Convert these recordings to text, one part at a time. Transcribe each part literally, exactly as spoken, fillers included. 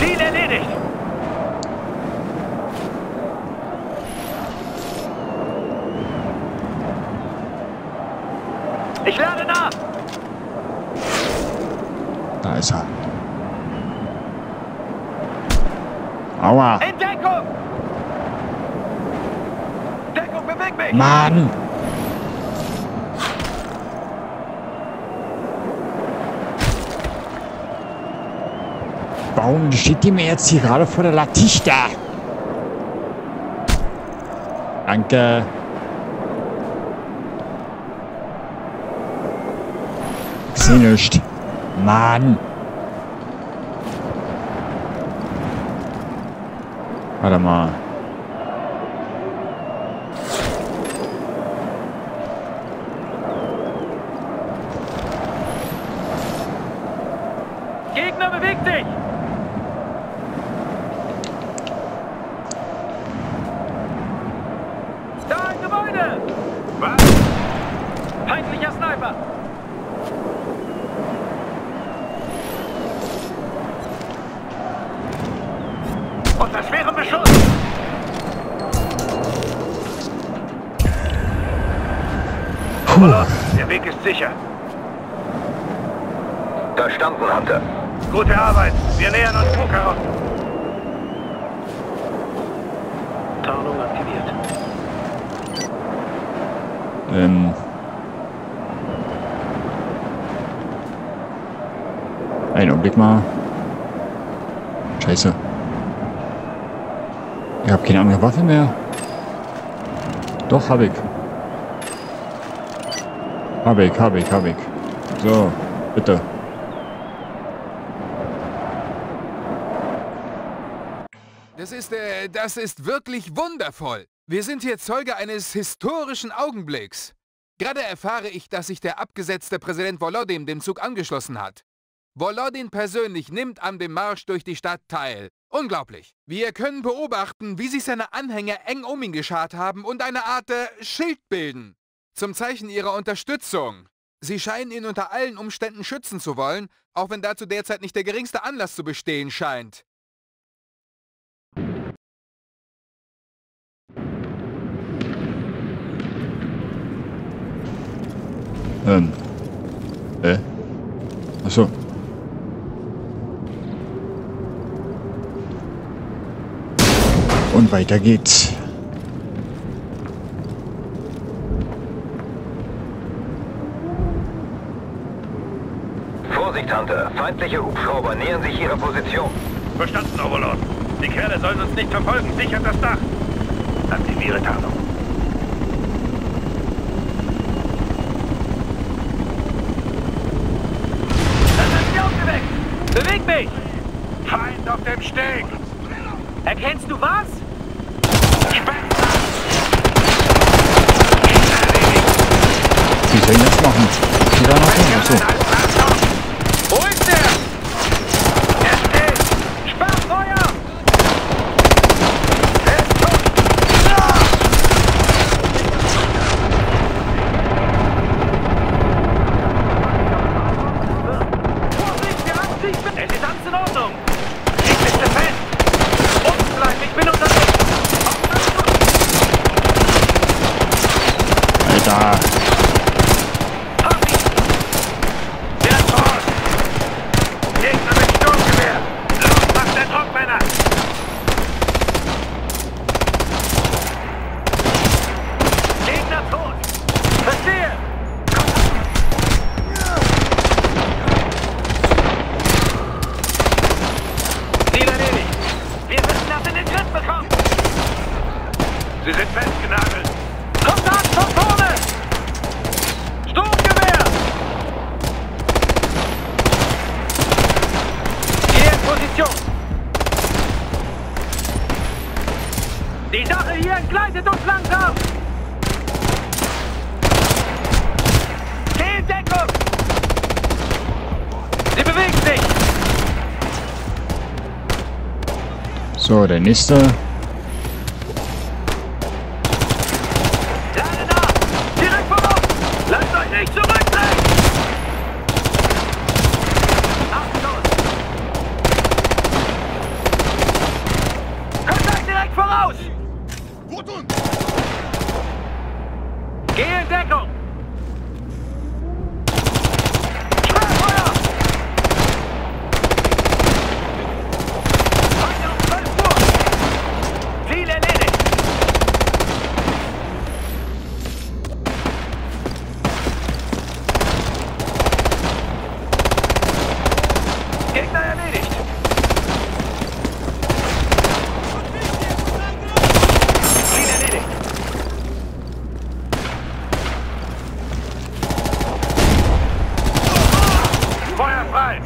Ziel erledigt. Ich lade nach. Da ist er. Aua. In Deckung. Deckung, beweg mich. Mann. Warum steht die mir jetzt hier gerade vor der Latichte? Danke. Ich sehe nichts. Mann. Warte mal. Gegner bewegt sich. Da ein Gebäude. Was? Feindlicher Sniper. Unter schwerem Beschuss! Puh. Der Weg ist sicher. Verstanden, Hunter. Gute Arbeit. Wir nähern uns Bukarest. Tarnung aktiviert. Ähm. Einen Augenblick mal. Scheiße. Ich habe keine andere Waffe mehr. Doch, habe ich. Habe ich, habe ich, habe ich. So, bitte. Das ist, äh, das ist wirklich wundervoll. Wir sind hier Zeuge eines historischen Augenblicks. Gerade erfahre ich, dass sich der abgesetzte Präsident Volodin dem Zug angeschlossen hat. Volodin persönlich nimmt an dem Marsch durch die Stadt teil. Unglaublich. Wir können beobachten, wie sich seine Anhänger eng um ihn geschart haben und eine Art äh, Schild bilden. Zum Zeichen ihrer Unterstützung. Sie scheinen ihn unter allen Umständen schützen zu wollen, auch wenn dazu derzeit nicht der geringste Anlass zu bestehen scheint. Ähm. Äh. Achso. Und weiter geht's. Vorsicht, Hunter. Feindliche Hubschrauber nähern sich ihrer Position. Verstanden, Overlord. Die Kerle sollen uns nicht verfolgen. Sichert das Dach. Aktiviere Tarnung. Das ist die aufgeweckt. Beweg mich. Feind auf dem Steg. Erkennst du was? Wie soll ich das machen? Die da noch? Achso. Wo ist der? Er steht! Sperrfeuer! Er ist tot! Vorsicht, der Ansicht! Es ist alles in Ordnung! Ich sitze fest! Unten bleiben, ich bin unterwegs! Alter. Sie sind festgenagelt. Kontakt von vorne! Sturmgewehr! Hier in Position! Die Sache hier entgleitet uns langsam! Geh in Deckung! Sie bewegt sich! So, der nächste. Nicht zurückdrehen! Achtung! Gegner erledigt. Ziel erledigt. Feuer frei.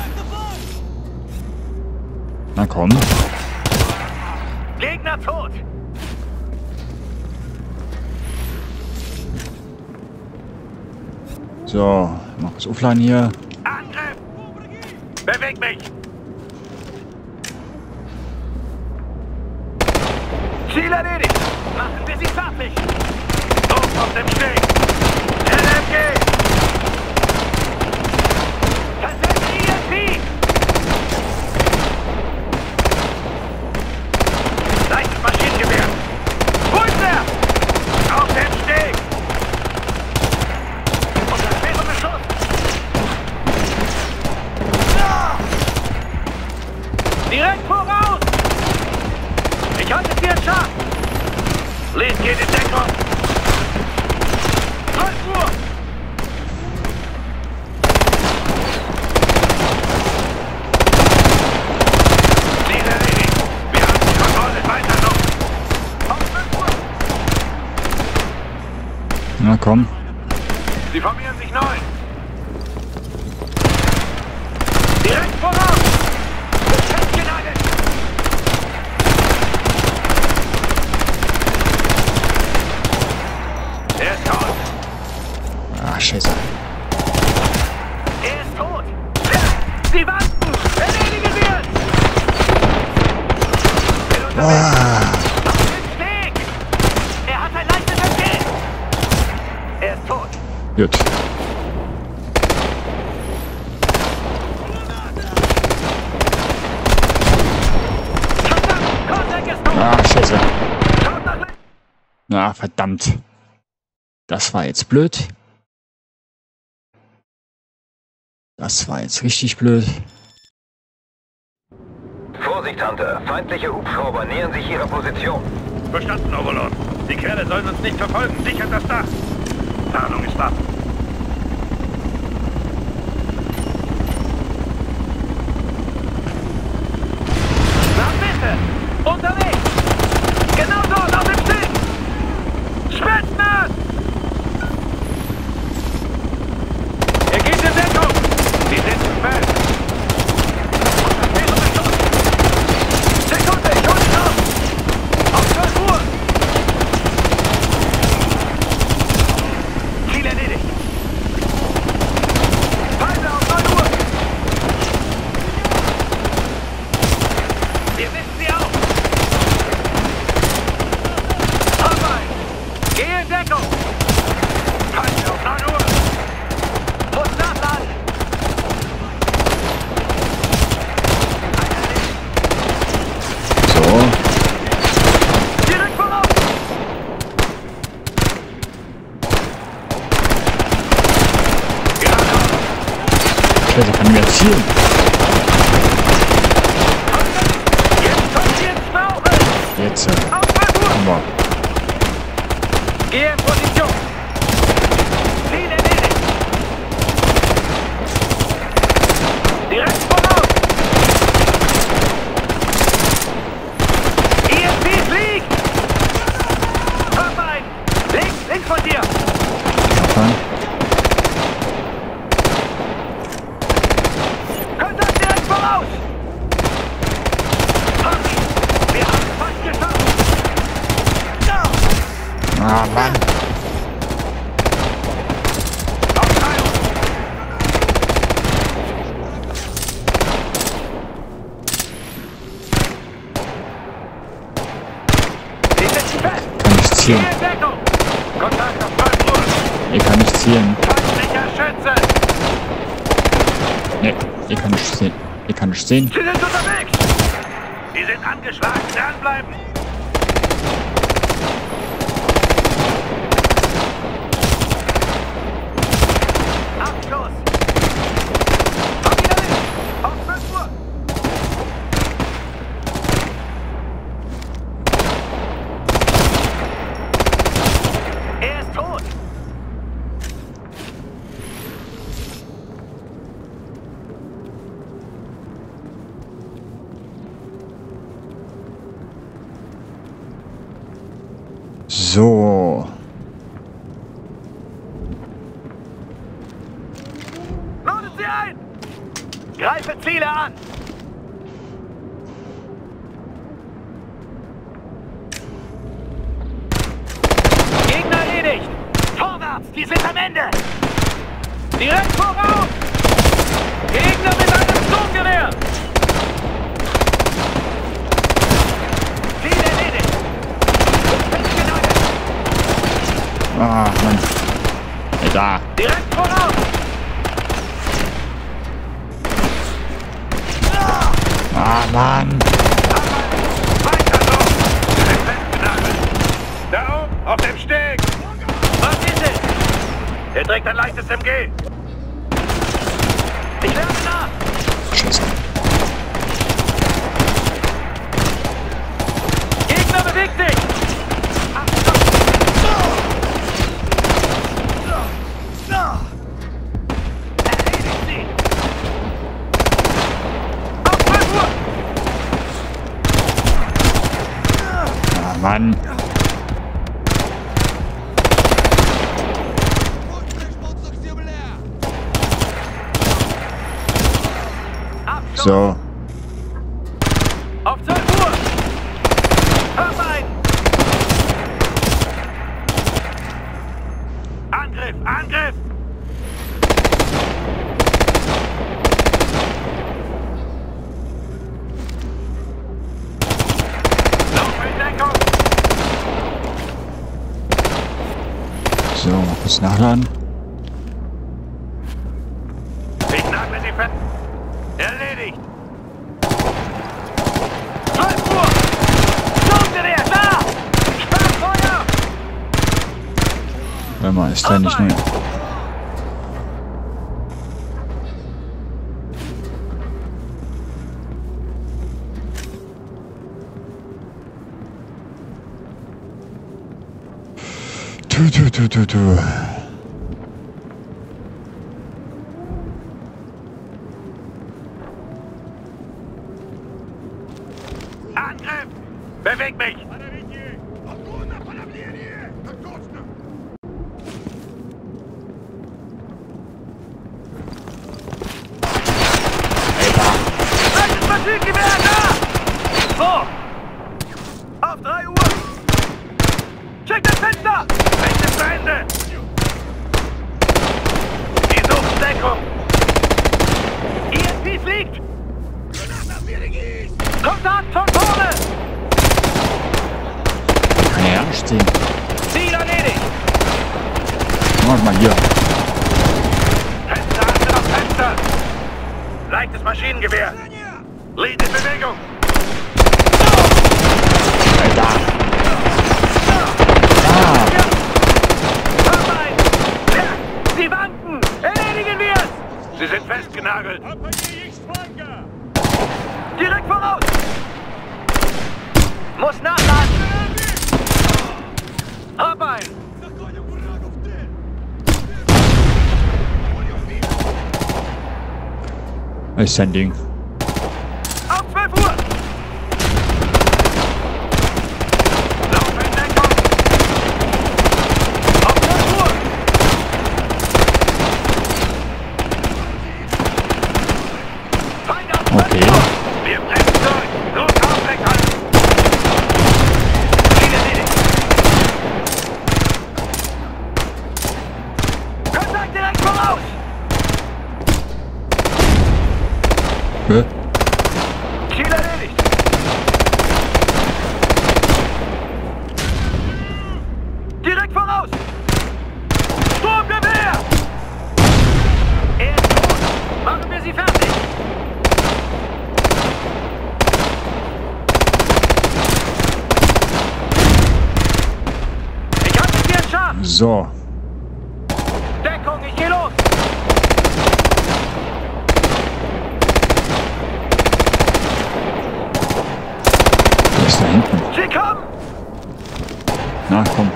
Na komm. Gegner tot. So, noch das Offline hier. Angriff. Beweg mich. Ziel erledigt. Machen wir sie fertig. Druck auf dem Steg. L M G. Kassette I S P. Leichtes Maschinengewehr. Wo ist er? Auf dem Steg. Unter schwerem Beschuss. Direkt voraus. Ich halte sie in Schach. Lied geht in Deckung. zwölf Uhr. Ziel erledigt. Wir haben die Kontrolle. Weiter noch. Auf fünf Uhr. Na komm. Sie formieren sich neu. Direkt voraus. Festgenagelt. Er ist tot. Ah, scheiße. Er ist tot. Sie wanken. Erledigen wir es. Bin unterwegs. Ah, Auf den Steg. Er hat ein leichtes M G. Er ist tot. gut. Verdammt. Kontakt ist tot. Ah, scheiße. Schaut nach links. Na, verdammt. Das war jetzt blöd. Das war jetzt richtig blöd. Vorsicht, Hunter. Feindliche Hubschrauber nähern sich ihrer Position. Verstanden, Overlord. Die Kerle sollen uns nicht verfolgen. Sichert das Dach. Tarnung ist ab. Na bitte! Unterwegs! Genau dort, auf dem Steg! Spitzner! Er geht in Deckung! Sie sind zu Feld! Unter schwerem Beschuss! Sekunde, ich hol dich auf! Auf zwölf Uhr! Ziel erledigt! Pause auf neun Uhr! Wir wissen sie auf! Arbeit! Geh in Deckung! Pause auf neun Uhr! Muss nachladen! So. Direkt voraus! Geradeaus! Scheiße, kann ich mir zielen. Jetzt kommt sie ins Bauchen! Jetzt. Äh, Auf fünf Uhr! haben wir. Geh in Position! Ziel erledigt! Direkt voraus! E S P fliegt! Hörbein! Links, links von dir! Abfahren. Kontakt direkt voraus! Harvey, wir haben es fast geschafft! Ah, Mann. Aufteilung! Sie sitzen fest! Kann ich zielen. Geh in Deckung! Kontakt auf zwölf Uhr! Hier kann ich zielen. Feindlicher Schütze! Ne, hier kann ich sehen. Hier kann ich sehen. Sie sind unterwegs! Sie sind angeschlagen! Dranbleiben! Abschuss! Komm wieder hin! Auf fünf Uhr! Er ist tot! So. Ladet sie ein! Greife Ziele an! Gegner erledigt! Vorwärts, die sind am Ende! Direkt voraus! Gegner mit einem Sturmgewehr! Ziel erledigt! Festgenagelt! Ah, Mann. Ey, da. Direkt voraus! Ah, Mann. Weiter so! Wir sind festgenagelt! Da oben, auf dem Steg! Was ist es? Er trägt ein leichtes M G! Ich lerne nach! Scheiße. Gegner bewegt sich! Erledigt sie! Auf zwölf Uhr! Ah, Mann. So. Auf zwölf Uhr! Hörbein! Angriff! Angriff! Lauf in Deckung! So, mal kurz nachladen. Ich nagle sie fest! Erledigt! zwölf Uhr! Sturmgewehr, da! Sperrfeuer! Warte mal, ist da nicht nur... Tu, tu, tu, tu, tu. Angriff! Beweg mich! Altes Maschinengewehr, da! So! Auf drei Uhr! Check das Fenster! Rechte zu Ende! Die suchen Deckung! E S P fliegt! Kontakt von vorne! Kann ja nicht stehen. Ziel erledigt! Mach mal hier. Fenster, Achse auf Fenster! Leichtes Maschinengewehr! Lead in Bewegung! Ey, da. Da. Hörbein! Ja, sie wanken! Erledigen wir es! Sie sind festgenagelt! Direkt voraus! Muss nachladen! Hörbein! Ist sein Ding. Auf zwölf Uhr! Lauf in Deckung! Auf zwölf Uhr! Feind auf zwölf Okay. Uhr! Wir brechen durch! Los, aufrecht halten! Ziel erledigt! Kontakt direkt voraus! Hä? Ziel erledigt! Direkt voraus! Sturmgewehr! Er ist tot! Machen wir sie fertig! Ich hab mit dir einen Schaden! So. Deckung, ich geh los! Der ist da hinten. Sie kommen! Na, komm.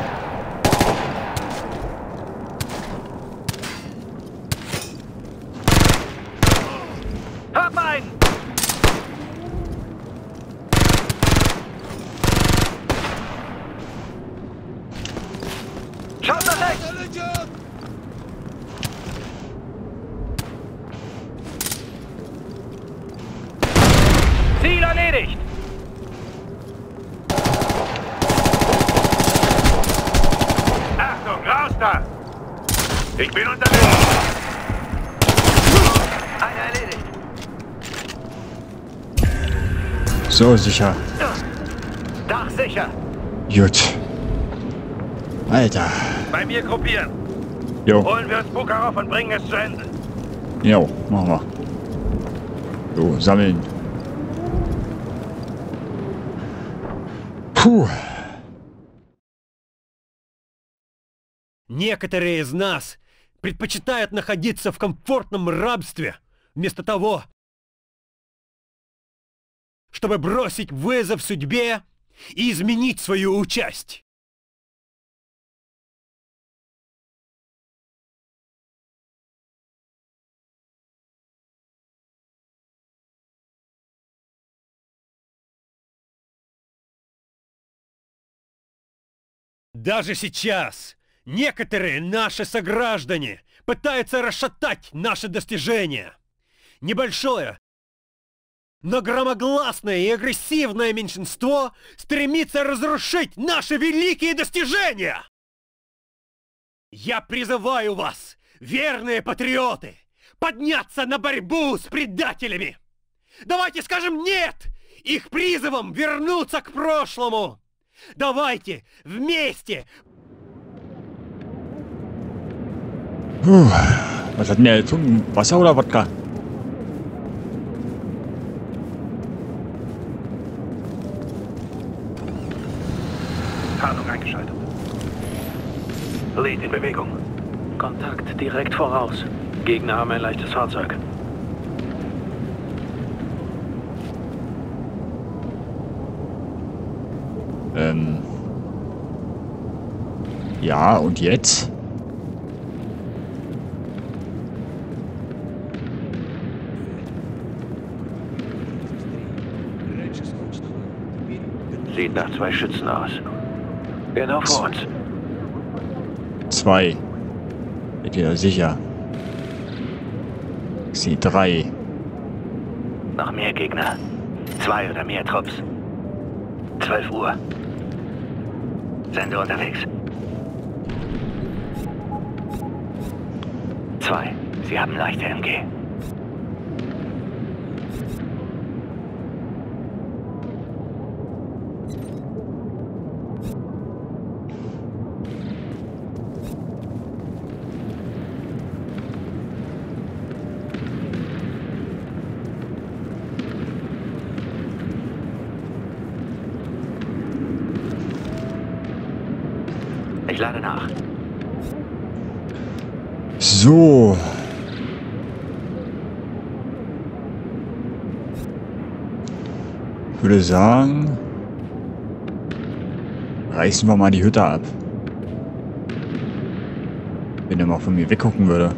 Hab einen! Ziel erledigt! Achtung, raus da! Ich bin unterwegs! Einer erledigt! So, sicher. Dach sicher! Gut. Alter. Bei mir gruppieren! Jo. Holen wir uns Bukarov und bringen es zu Ende! Jo, machen wir. So, sammeln. Puh. Некоторые из нас предпочитают находиться в комфортном рабстве, вместо того, чтобы бросить вызов судьбе и изменить свою участь. Даже сейчас некоторые наши сограждане пытаются расшатать наши достижения. Небольшое, но громогласное и агрессивное меньшинство стремится разрушить наши великие достижения. Я призываю вас, верные патриоты, подняться на борьбу с предателями. Давайте скажем «нет» их призывам вернуться к прошлому. Давайте вместе. Puh. Was hat denn der getrunken? Wasser oder Wodka? Tarnung eingeschaltet. Lead in Bewegung. Kontakt direkt voraus. Gegner haben ein leichtes Fahrzeug. Ähm. Ja, und jetzt? Sieht nach zwei Schützen aus. Genau vor uns. Zwei. Seid ihr sicher? Ich sehe drei. Noch mehr Gegner. Zwei oder mehr Trupps. zwölf Uhr. Sende unterwegs. Zwei. Sie haben leichte M G. Ich lade nach. So. Ich würde sagen, reißen wir mal die Hütte ab. Wenn er mal von mir weggucken würde.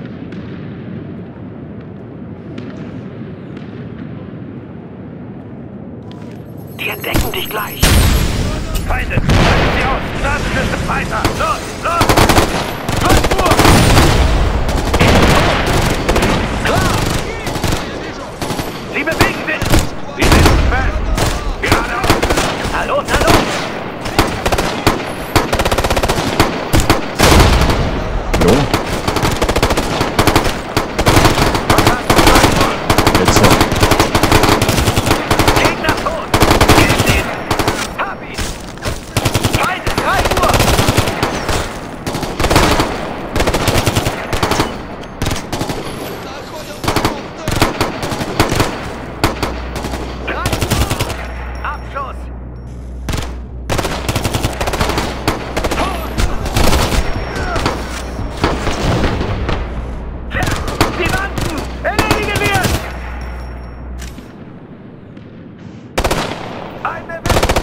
Die entdecken dich gleich. Feinde, halten Sie aus! Straßenliste weiter! Los, los! zwölf Uhr! Klar! Sie bewegen sich! Sie sind fest! Geradeaus! Hallo, hallo! So. Jetzt so. Gegner tot! Gilt ihn! Hab ihn! Feinde, drei Uhr! Abschuss! Die Wanden! Erledigen wir es! Eine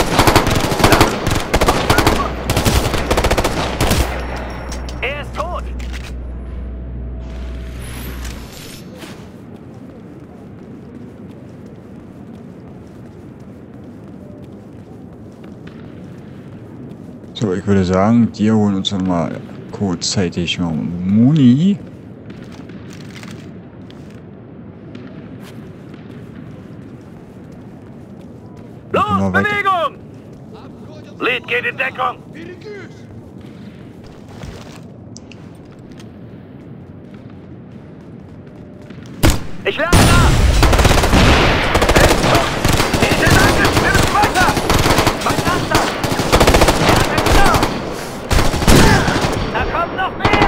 Er ist tot! So, ich würde sagen, die holen uns dann mal kurzzeitig mal Muni. Los, Immer weiter. Bewegung! Lead geht in Deckung! Ich lerne nach! Hey, Schuss! Die sind angriff! Wir müssen weiter! Was ist das? Er hat einen Sturm! Da kommt noch mehr!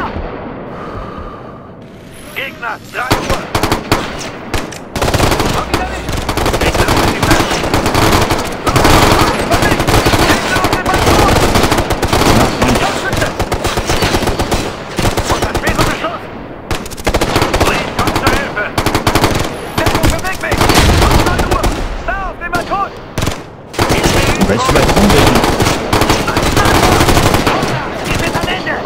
Gegner, drei Uhr! Komm wieder nicht! Ich lasse die Flash! Los, nicht! Gegner auf den Balkon! Scharfschütze! Und ein schwerer Beschuss! Lead kommt zur Hilfe! Beweg mich! neun Uhr! Da auf dem Balkon! Welche Balkon denn? Wir sind am Ende!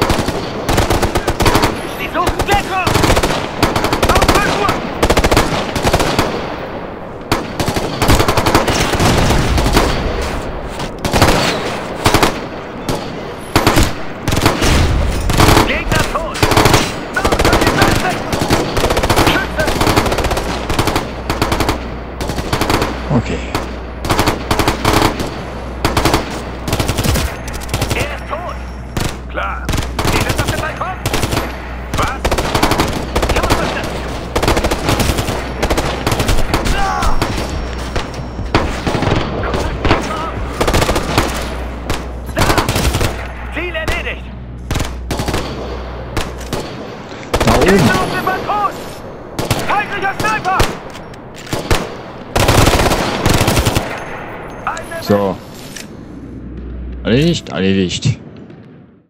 Sie suchen Deckung! Auf fünf Uhr! Gegner tot! Los, an die Seite! Schütze! Okay. Er ist tot! Klar. Die sind auf dem Balkon! Was? Los, bitte! Ah! Da! Ziel erledigt! Da oben. Gegner auf dem Balkon! Feindlicher Sniper! Eine So. Erledigt, erledigt.